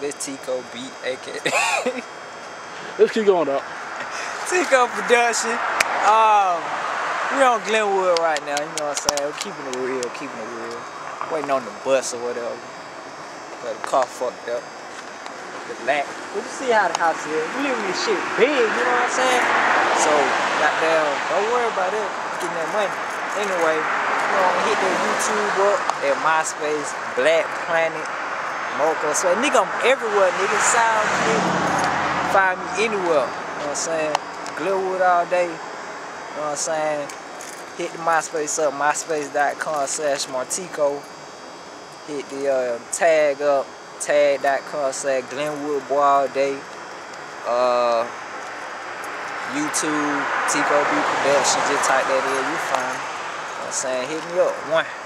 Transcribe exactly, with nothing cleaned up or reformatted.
It's Teko beat, A K A Let's keep going, dog. Teko production. Um, we on Glenwood right now, you know what I'm saying? We're keeping it real, keeping it real. Waiting on the bus or whatever. But the car fucked up. The black. But you see how the house is. We living this shit big, you know what I'm saying? So, goddamn, don't worry about it. Getting that money. Anyway, you know, hit that YouTube up, that MySpace, Black Planet, Moco. So, nigga, I'm everywhere, nigga. Sound, nigga. Find me anywhere. You know what I'm saying? Glenwood all day. You know what I'm saying? Hit the MySpace up, myspace.com slash marteko. Hit the uh, tag up, tag.com slash Glenwood boy all day. Uh, YouTube, Teko B Production, just type that in, you find me. You know what I'm saying? Hit me up. One.